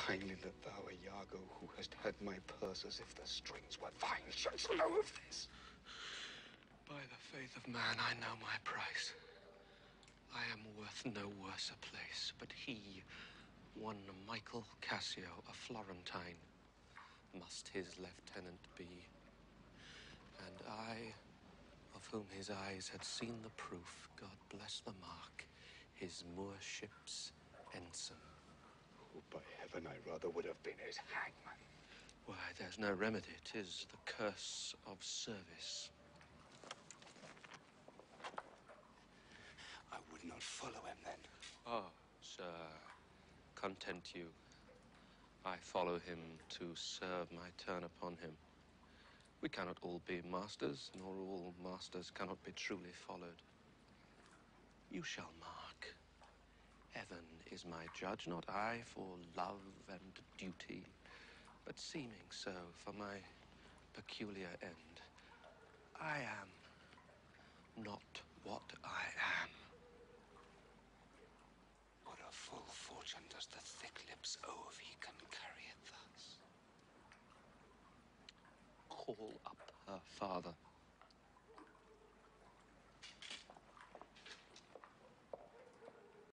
kindly let thou, Iago, who hast had my purse as if the strings were thine, shouldst know of this. By the faith of man, I know my price. I am worth no worse a place, but he, one Michael Cassio, a Florentine, must his lieutenant be. And I, of whom his eyes had seen the proof, God bless the mark, his Moor ship's ensign. Oh, by heaven, I rather would have been his hangman. Why, there's no remedy. 'Tis the curse of service. I would not follow him then. Oh, sir, content you. I follow him to serve my turn upon him. We cannot all be masters, nor all masters cannot be truly followed. You shall mark. Heaven is my judge, not I for love and duty, but seeming so for my peculiar end. I am not what I am. What a full fortune does the thick lips owe if he can carry it thus. Call up her father.